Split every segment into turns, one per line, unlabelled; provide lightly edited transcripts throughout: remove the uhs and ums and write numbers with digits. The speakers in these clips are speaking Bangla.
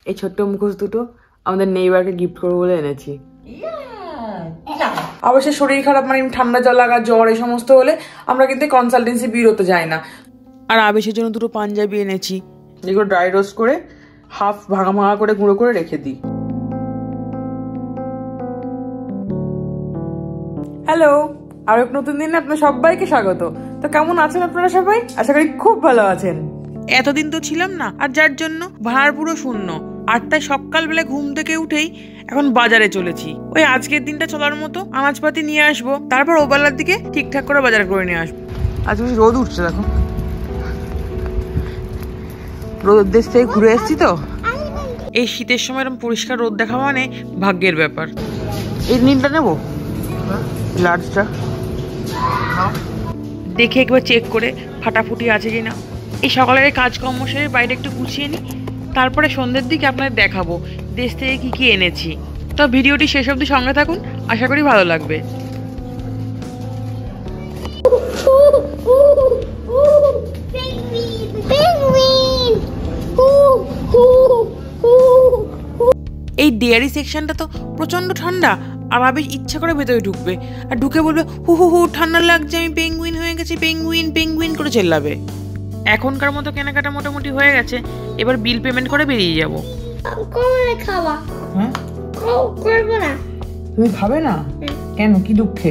এই ছোট্ট মুখোশ দুটো আমাদের নেইবারকে গিফট করবো বলে এনেছি। অবশ্যই শরীর খারাপ মানে ঠান্ডা জল লাগা জ্বর এই সমস্ত হলে আমরা কিন্তু কনসালটেন্সি বিরোতে যাই না। আর আবেশের জন্য দুটো পাঞ্জাবি এনেছি, যেগুলো ড্রাই রোস্ট করে হাফ ভাঙা ভাঙা করে গুঁড়ো করে রেখে দিই। হ্যালো, আর এক নতুন দিনে আপনার সবাইকে স্বাগত। তো কেমন আছেন আপনারা সবাই? আশা করি খুব ভালো আছেন। এতদিন তো ছিলাম না, আর যার জন্য ভাড় পুরো শূন্য। 8টায় সকালবেলা ঘুম থেকে উঠেই এখন বাজারে চলেছি। ওই আজকের দিনটা চলার মতো আনাজপাতি নিয়ে আসবো, তারপর ওবেলার দিকে ঠিকঠাক করে বাজার করে নিয়ে আসবো। আজ বেশি রোদ উঠছে, দেখো রোদের দেশ থেকে ঘুরে এসেছি তো। এই শীতের সময় এরকম পরিষ্কার রোদ দেখা মানে ভাগ্যের ব্যাপার। এই নীলটা নেবো, লার্জটা দেখে একবার চেক করে ফাটাফুটি আছে কিনা। এই সকালের কাজকর্ম সেরে বাইরে একটু গুছিয়ে নিই, তারপরে সন্ধ্যের দিকে আপনাদের দেখাবো দেশ থেকে কি কি এনেছি। তো ভিডিওটি শেষ অবধি সঙ্গে থাকুন, আশা করি ভালো লাগবে। এই ডেয়ারি সেকশনটা তো প্রচন্ড ঠান্ডা, আর আবেশ ইচ্ছা করে ভেতরে ঢুকবে আর ঢুকে বলবে হু হু হু ঠান্ডা লাগছে, আমি পেঙ্গুইন হয়ে গেছি, পেঙ্গুইন পেঙ্গুইন করে চেল্লাবে। এখনকার মতো কেনাকাটা মোটামুটি হয়ে গেছে, এবার বিল পেমেন্ট করে বেরিয়ে যাবো। তুমি খাবে না কেন? কি দুঃখে?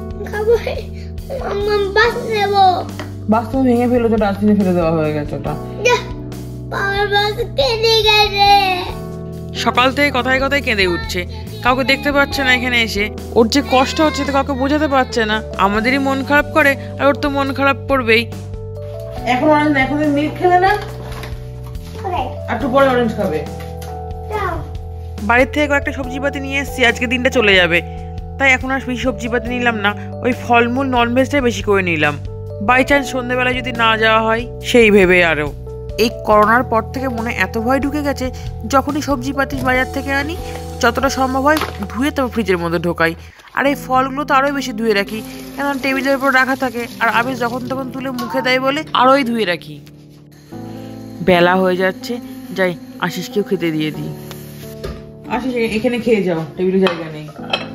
বাস তুমি ভেঙে ফেলেছো, ডাস্টবিনে ফেলে দেওয়া হয়ে গেছে ওটা। সকাল থেকে কথায় কথায় কেঁদে উঠছে, কাউকে দেখতে পাচ্ছে না এখানে এসে। ওর যে কষ্ট হচ্ছে তো কাউকে বোঝাতে পারছে না। আমাদেরই মন খারাপ করে, আর ওর তো মন খারাপ করবেই। এখন অরেঞ্জ, এখন মিল্ক খেলে না, একটু পরে অরেঞ্জ খাবে। বাড়ির থেকে কয়েকটা সবজিপাতি নিয়ে এসেছি, আজকে দিনটা চলে যাবে, তাই এখন আর বেশি সবজিপাতি নিলাম না। ওই ফলমূল ননভেজটাই বেশি করে নিলাম, বাই চান্স সন্ধ্যেবেলায় যদি না যাওয়া হয় সেই ভেবে। আরও এই করোনার পর থেকে মনে এত ভয় ঢুকে গেছে, যখনই সবজিপাতি বাজার থেকে আনি যতটা সম্ভব হয় ধুয়ে তবে ফ্রিজের মধ্যে ঢোকাই। আর এই ফলগুলো তো আরোই বেশি ধুয়ে রাখি, এখন টেবিলের উপর রাখা থাকে, আর আবেশ যখন তখন তুলে মুখে দেয় বলে আরোই ধুয়ে রাখি। বেলা হয়ে যাচ্ছে, যাই আশিসকেও খেতে দিয়ে দিই। আশিস এখানে খেয়ে যাও, টেবিলে জায়গা নেই।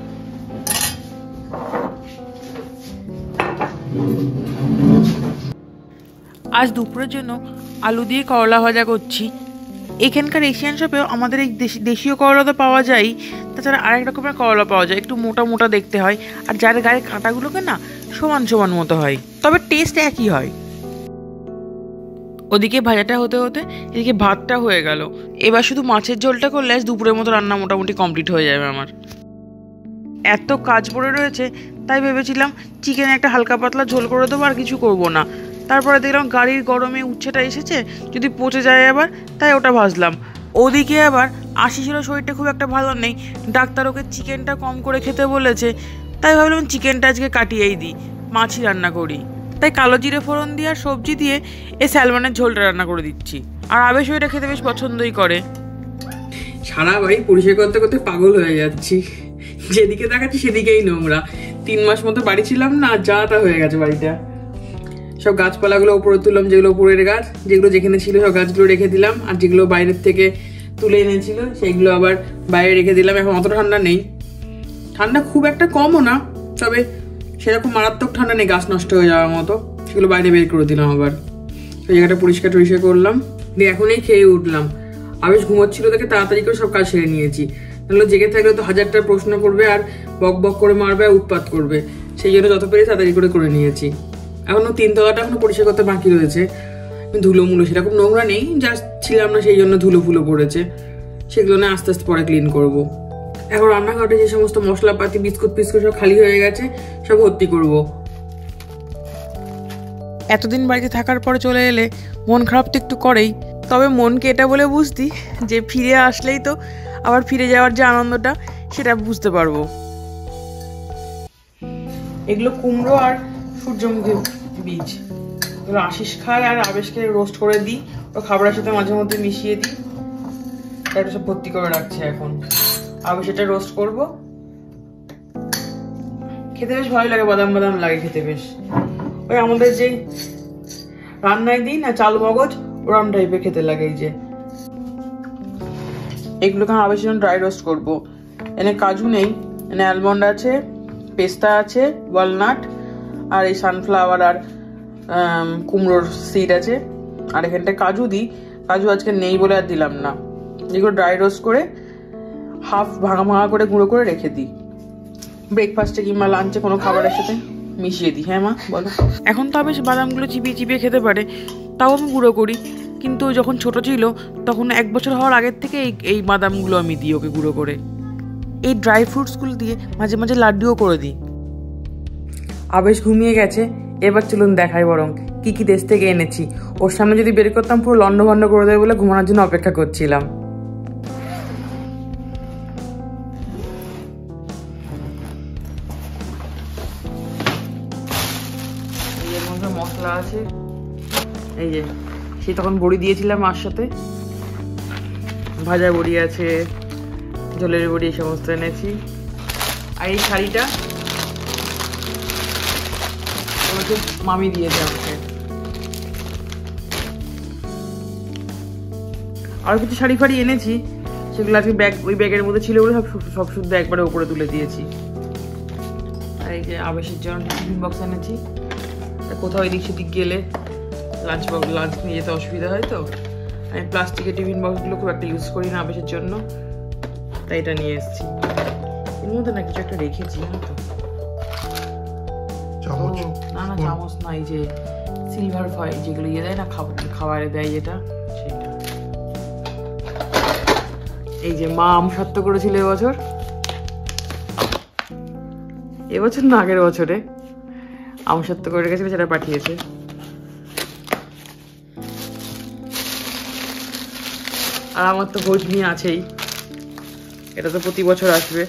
আজ দুপুরের জন্য আলু দিয়ে করলা ভাজা করছি। এখানকার এশিয়ান শপেও আমাদের এই দেশীয় করলা তো পাওয়া যায়, তাছাড়া আরেক রকমের করলা পাওয়া যায়, একটু মোটা মোটা দেখতে হয়, আর যার গায়ে কাঁটাগুলোকে না সমান সমান মতো হয়, তবে টেস্ট একই হয়। ওদিকে ভাজাটা হতে হতে এদিকে ভাতটা হয়ে গেল। এবার শুধু মাছের ঝোলটা করলে আজ দুপুরের মতো রান্না মোটামুটি কমপ্লিট হয়ে যাবে আমার। এত কাজ পড়ে রয়েছে, তাই ভেবেছিলাম চিকেন একটা হালকা পাতলা ঝোল করে দেবো, আর কিছু করবো না। তারপরে দেখলাম গাড়ির গরমে উচ্ছেটা এসেছে, যদি পচে যায় আবার, তাই ওটা ভাজলাম। ওদিকে আবার আশিসেরও শরীরটা খুব একটা ভালো নেই, ডাক্তার ওকে চিকেনটা কম করে খেতে বলেছে, তাই ভাবলাম চিকেনটা আজকে কাটিয়েই দিই, মাছই রান্না করি। তাই কালো জিরে ফোড়ন দিয়ে আর সবজি দিয়ে এই স্যালমনের ঝোলটা রান্না করে দিচ্ছি। আর আবেশ ওইটা খেতে বেশ পছন্দই করে। সারা বাড়ি পরিষ্কার করতে করতে পাগল হয়ে যাচ্ছি, যেদিকে দেখাচ্ছি সেদিকেই নোংরা। 3 মাস মতো বাড়ি ছিলাম না, যা তা হয়ে গেছে বাড়িটা। সব গাছপালাগুলো উপরে তুললাম, যেগুলো উপরের গাছ, যেগুলো যেখানে ছিল সব গাছগুলো রেখে দিলাম, আর যেগুলো বাইরের থেকে তুলে এনেছিল সেইগুলো আবার বাইরে রেখে দিলাম। এখন অত ঠান্ডা নেই, ঠান্ডা খুব একটা কমও না, তবে সেরকম মারাত্মক ঠান্ডা নেই গাছ নষ্ট হয়ে যাওয়ার মতো। সেগুলো বাইরে বের করে দিলাম, আবার সেই জায়গাটা পরিষ্কার টরিষ্কার করলাম, দিয়ে এখনই খেয়ে উঠলাম। আবেশ ঘুমোচ্ছিল দেখে তাড়াতাড়ি করে সব কাজ সেরে নিয়েছি, তাহলে জেগে থাকলে তো 1000টা প্রশ্ন করবে আর বক বক করে মারবে আর উৎপাত করবে, সেই জন্য যত পেরে তাড়াতাড়ি করে নিয়েছি। এখনো 3 তলাটা এখনো পরিষ্কার করতে বাকি রয়েছে, ধুলো মুলো সেরকম নোংরা নেই, জাস্ট ছিলাম না সেই জন্য ধুলো ফুলো পড়েছে, সেগুলো না আস্তে আস্তে পরে ক্লিন করব। এখন রান্নাঘরে যে সমস্ত মশলাপাতি বিস্কুট ফিস্কুট সব খালি হয়ে গেছে, সব ভর্তি করব। এতদিন বাড়িতে থাকার পরে চলে এলে মন খারাপ তো একটু করেই, তবে মনকে এটা বলে বুঝতি যে ফিরে আসলেই তো আবার ফিরে যাওয়ার যে আনন্দটা সেটা বুঝতে পারবো। এগুলো কুমড়ো আর সূর্যমুখী বীজ, এগুলো আশিস খায় আর আবেশকে রোস্ট করে দিই, ও খাবারের সাথে মাঝে মধ্যে মিশিয়ে দিই, এটা সব ভর্তি করে রাখছে। এখন আবেশ এটা রোস্ট করবো, খেতে বেশ ভালো লাগে, বাদাম বাদাম লাগে খেতে বেশ। ওই আমাদের যে রান্নায় দিই না চাল মগজ, ওরম টাইপের খেতে লাগে। এই যে এগুলোকে আমি আবেশের জন্য ড্রাই রোস্ট করবো। এনে কাজু নেই, এনে অ্যালমন্ড আছে, পেস্তা আছে, ওয়ালনাট, আর এই সানফ্লাওয়ার আর কুমড়োর সিড আছে। আর এখানটায় কাজু দিই, কাজু আজকে নেই বলে আর দিলাম না। এগুলো ড্রাই রোস্ট করে হাফ ভাঙা ভাঙা করে গুঁড়ো করে রেখে দিই, ব্রেকফাস্টে কিংবা লাঞ্চে কোনো খাবারের সাথে মিশিয়ে দিই। হ্যাঁ মা বলো। এখন তো বেশ বাদামগুলো চিবিয়ে চিবিয়ে খেতে পারে, তাও আমি গুঁড়ো করি। কিন্তু যখন ছোট ছিল তখন 1 বছর হওয়ার আগের থেকে এই বাদামগুলো আমি দিই ওকে গুঁড়ো করে। এই ড্রাই ফ্রুটসগুলো দিয়ে মাঝে মাঝে লাড্ডুও করে দিই। আবেশ ঘুমিয়ে গেছে, এবার চলুন দেখাই বরং কি কি দেশ থেকে এনেছি। ওর সামনে যদি বের করতাম পুরো লন্ডভন্ড করে দেবে বলে ঘুমানোর জন্য অপেক্ষা করছিলাম। এর মধ্যে মশলা আছে, এই যে সে তখন বড়ি দিয়েছিলাম মার সাথে, ভাজা বড়ি আছে, ঝোলের বড়ি, এই সমস্ত এনেছি। আর এই শাড়িটা ওকে মামি দিয়েছে আমাকে। আর কিছু শাড়ি ফাড়ি এনেছি, সেগুলো আজকে ওই ব্যাগের মধ্যে ছিল বলে সব শুদ্ধ একবারে উপরে তুলে দিয়েছি। আর এই যে আবেশের জন্য টিফিন বক্স এনেছি, কোথাও এদিক সেদিক গেলে লাঞ্চ নিয়ে যেতে অসুবিধা হয়, তো আমি প্লাস্টিকের টিফিন বক্সগুলো খুব একটা ইউজ করি না আবেশের জন্য, তাই এটা নিয়ে এসেছি। এর মধ্যে না কিছু একটা রেখেছি, জানো তো? না না চামচ না, এই যে সিলভার ফয়েল যেগুলো ইয়ে দেয় না, খাবারে দেয় যেটা, সেটা। এই যে মা আমসত্ত্ব করেছিল এবছর না আগের বছরে আমসত্ত্ব করে রেখেছিল, সেটা পাঠিয়েছে। আর আমার তো ভোজ নিয়ে আছেই, এটা তো প্রতি বছর আসবে।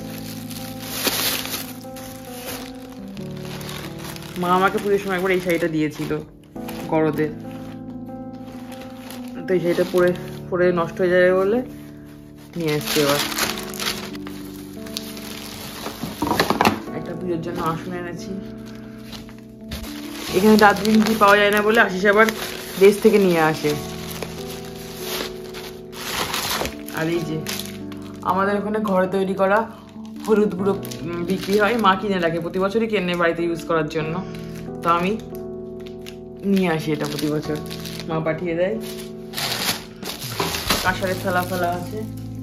মা আমাকে পুজোর সময় একবার এই শাড়িটা দিয়েছিল গরদে, তো এই শাড়িটা পরে নষ্ট হয়ে যাবে বলে নিয়ে এসছি। এবার একটা পুজোর জন্য আসন এনেছি। এখানে দার্জিলিং টি পাওয়া যায় না বলে আশিস আবার দেশ থেকে নিয়ে আসে। আর এই যে আমাদের ওখানে ঘরে তৈরি করা হলুদ গুঁড়ো বিক্রি হয়, মা কিনে রাখে, প্রতি বছরই কেনে বাড়িতে ইউজ করার জন্য। তো আমি নিয়ে আসি এটা প্রতি বছর, মা পাঠিয়ে দেয়। কাঁসারের থালা ফালা আছে।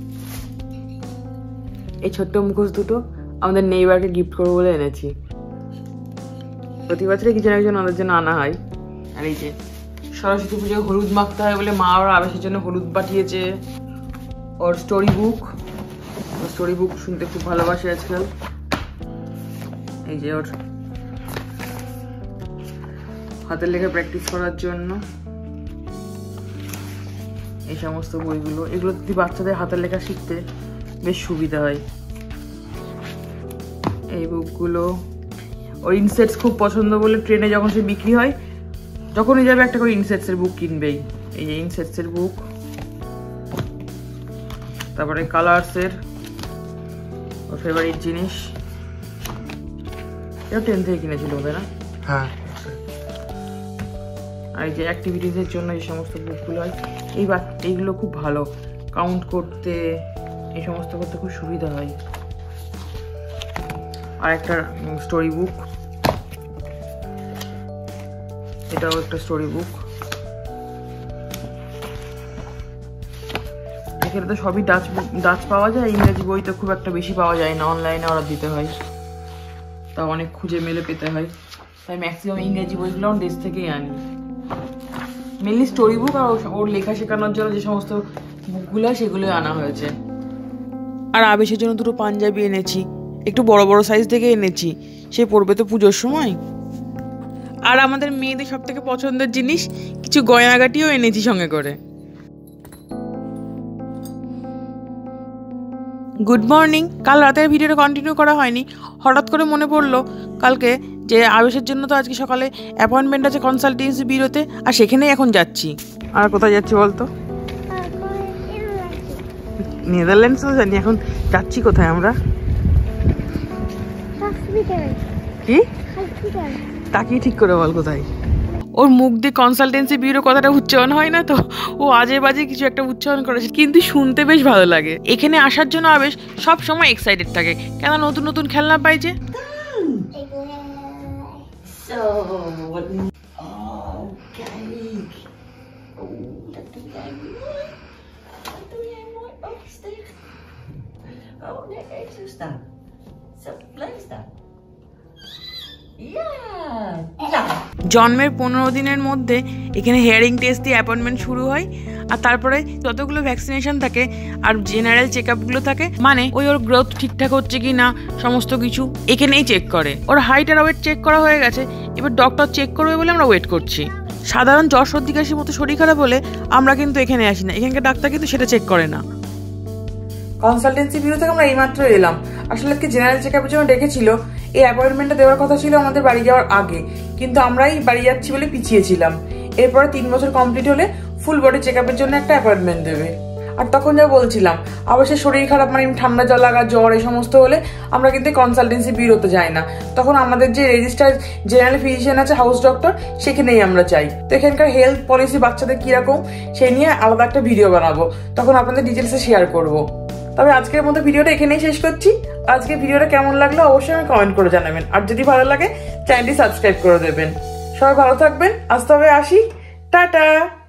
এই ছোট্ট মুখোশ দুটো আমাদের নেইবারকে গিফট করবো বলে এনেছি, প্রতি বছরই কিছু না কিছু ওদের জন্য আনা হয়। আর এই যে সরস্বতী পুজোয় হলুদ মাখতে হয় বলে মা ওর আবেশের জন্য হলুদ পাঠিয়েছে। ওর স্টোরি বুক শুনতে খুব ভালোবাসে আজকাল। এই যে ওর হাতের লেখা প্র্যাকটিস করার জন্য এই সমস্ত বইগুলো, এগুলো যদি বাচ্চাদের হাতের লেখা শিখতে বেশ সুবিধা হয়। এই বুকগুলো ওর ইনসেটস খুব পছন্দ বলে ট্রেনে যখন সে বিক্রি হয়, যখনই যাবে একটা করে ইনসেটসের বুক কিনবেই। এই যে ইনসেটসের বুক, তারপরে কালার্সের ওর ফেভারিট জিনিস, এটা 10 থেকে কিনেছিল ওদের, না? হ্যাঁ। আর এই যে অ্যাক্টিভিটিসের জন্য এই সমস্ত বুকগুলো হয়, এইগুলো খুব ভালো, কাউন্ট করতে এই সমস্ত করতে খুব সুবিধা হয়। আর একটা স্টোরি বুক, এটাও একটা স্টোরি বুক। এখানে তো সবই ডাচ পাওয়া যায়, ইংরেজি বই তো খুব একটা বেশি পাওয়া যায় না, অনলাইনে অর্ডার দিতে হয়, তা অনেক খুঁজে মেলে পেতে হয়, তাই ম্যাক্সিমাম ইংরেজি বইগুলো দেশ থেকেই আনি। মেনলি স্টোরি বুক আর ওর লেখা শেখানোর জন্য যে সমস্ত বুকগুলো সেগুলোই আনা হয়েছে। আর আবেশের জন্য দুটো পাঞ্জাবি এনেছি, একটু বড় বড় সাইজ থেকে এনেছি, সে পরবে তো পুজোর সময়। আর আমাদের মেয়েদের সব থেকে পছন্দের জিনিস কিছু গয়নাগাটিও এনেছি সঙ্গে করে। Good morning. কাল রাতের ভিডিওটা কন্টিনিউ করা হয়নি, হঠাৎ করে মনে পড়লো কালকে যে আবেশের জন্য তো আজকে সকালে অ্যাপয়েন্টমেন্ট আছে কনসালটেন্সি বিউরোতে, আর সেখানেই এখন যাচ্ছি। আর কোথায় যাচ্ছি বলতো? নেদারল্যান্ডসও জানি, এখন যাচ্ছি কোথায় আমরা? কি তাকিয়ে ঠিক করে বল কোথায়? ও ওর মুখ দিয়ে কনসালটেন্সি ব্যুরো কথাটা উচ্চারণ হয় না তো, ও আজে বাজে কিছু একটা উচ্চারণ করেছে, কিন্তু শুনতে বেশ ভালো লাগে। এখানে আসার জন্য আবেশ সব সময় এক্সাইটেড থাকে, কেন নতুন নতুন খেলনা পাইছে। জন্মের 15 দিনের মধ্যে এখানে হিয়ারিং টেস্ট দিয়ে অ্যাপয়েন্টমেন্ট শুরু হয়, আর তারপরে যতগুলো ভ্যাকসিনেশন থাকে আর জেনারেল চেক আপগুলো থাকে, মানে ওর গ্রোথ ঠিকঠাক হচ্ছে কি না সমস্ত কিছু এখানেই চেক করে। ওর হাইট আর ওয়েট চেক করা হয়ে গেছে, এবার ডক্টর চেক করবে বলে আমরা ওয়েট করছি। সাধারণ জ্বর সর্দি কাশির মতো শরীর খারাপ হলে আমরা কিন্তু এখানে আসি না, এখানকার ডাক্তার কিন্তু সেটা চেক করে না। কনসালটেন্সি ব্যুরো থেকে আমরা এইমাত্র এলাম। আসলে কি জেনারেল চেক আপের জন্য ডেকেছিল, এই অ্যাপয়েন্টমেন্টটা দেওয়ার কথা ছিল আমাদের বাড়ি যাওয়ার আগে, কিন্তু আমরাই বাড়ি যাচ্ছি বলে পিছিয়েছিলাম। এরপরে 3 বছর কমপ্লিট হলে ফুল বডি চেক আপের জন্য একটা অ্যাপয়েন্টমেন্ট দেবে। আর তখন যা বলছিলাম, অবশ্যই শরীর খারাপ মানে ঠান্ডা জল লাগা, জ্বর এই সমস্ত হলে আমরা কিন্তু কনসালটেন্সি ব্যুরোতে যাই না, তখন আমাদের যে রেজিস্টার জেনারেল ফিজিশিয়ান আছে, হাউস ডক্টর, সেখানেই আমরা যাই। তো এখানকার হেলথ পলিসি বাচ্চাদের কিরকম সেই নিয়ে আলাদা একটা ভিডিও বানাবো, তখন আপনাদের ডিটেলসে শেয়ার করবো। তবে আজকের মতো ভিডিওটা এখানেই শেষ করছি। আজকের ভিডিওটা কেমন লাগলো অবশ্যই আমি কমেন্ট করে জানাবেন, আর যদি ভালো লাগে চ্যানেলটি সাবস্ক্রাইব করে দেবেন। সবাই ভালো থাকবেন, আজ তবে আসি, টাটা।